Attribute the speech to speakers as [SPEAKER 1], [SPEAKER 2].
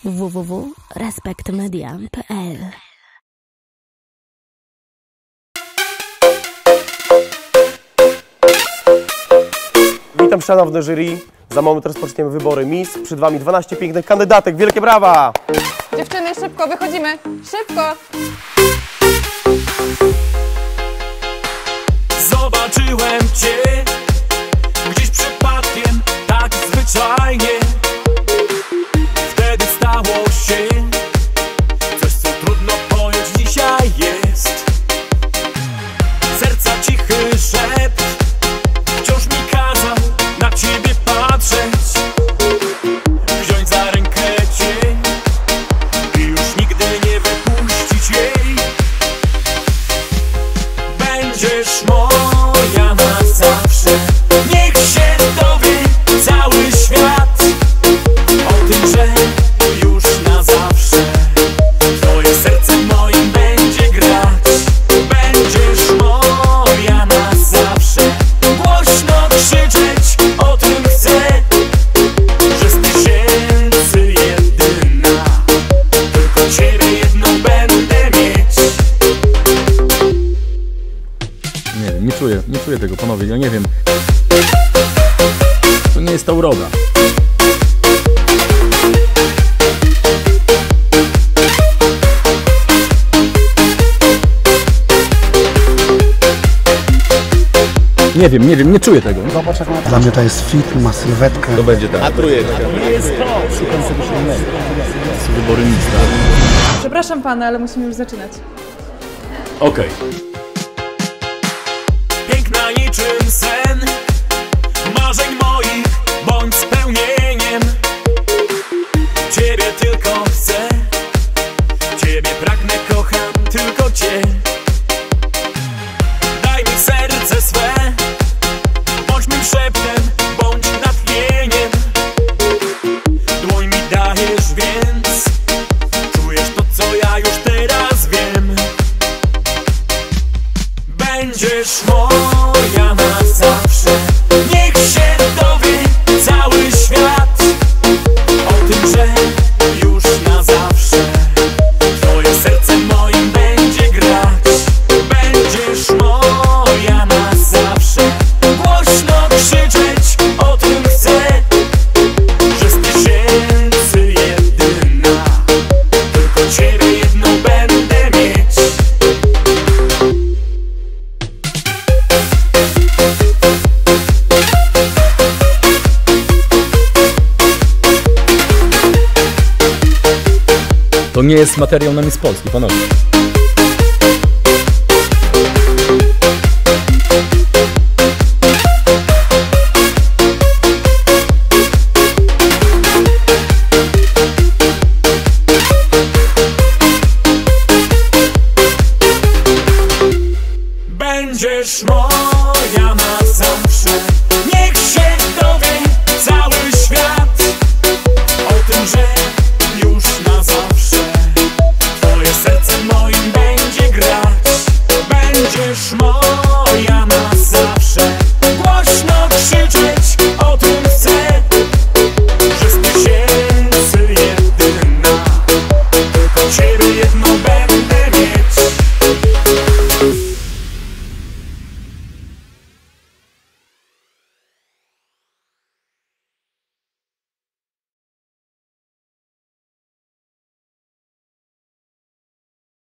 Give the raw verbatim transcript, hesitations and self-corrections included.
[SPEAKER 1] w w w kropka respektmedia kropka p l.
[SPEAKER 2] Witam szanowne jury. Za moment rozpoczniemy wybory Miss. Przed wami dwanaście pięknych kandydatek. Wielkie brawa!
[SPEAKER 3] Dziewczyny, szybko, wychodzimy! Szybko!
[SPEAKER 4] Zobaczyłem cię gdzieś przypadkiem, tak zwyczajnie. Wtedy stało się coś, co trudno pojąć dzisiaj jest. Serca cichy szept wciąż mi kazał na ciebie patrzeć, wziąć za rękę cię i już nigdy nie wypuścić jej. Będziesz moja na zawsze, niech się dowie cały świat o tym, że już na zawsze twoje serce moim będzie grać. Będziesz moja na zawsze, głośno krzyczeć o tym chcę, że z tysięcy jedyna, tylko ciebie jedną będę mieć.
[SPEAKER 5] Nie wiem, nie czuję, nie czuję tego, panowie, ja nie wiem. To nie jest ta uroda. Nie wiem, nie wiem, nie czuję tego.
[SPEAKER 6] Dla mnie to jest fit, ma sylwetkę.
[SPEAKER 5] To będzie tak. A trójeczka. Jest to. Szukam czegoś innego. Są wybory mista.
[SPEAKER 3] Przepraszam pana, ale musimy już zaczynać.
[SPEAKER 5] Okej.
[SPEAKER 4] Piękna niczym sen marzeń moich, bądź spełnieniem. Ciebie tylko chcę, ciebie pragnę, kocham tylko cię. Daj mi serce swe, bądź mym szeptem, bądź natchnieniem. Dłoń mi dajesz, więc czujesz to, co ja już teraz wiem. Będziesz moja na zawsze, niech się dowie cały świat o tym, że już na zawsze twoje serce moim będzie grać. Będziesz moja na zawsze, głośno krzyczeć o tym chcę, że z tysięcy jedyna, tylko ciebie jedną będę mieć.
[SPEAKER 5] To nie jest materiał na Miss Polski, panowie.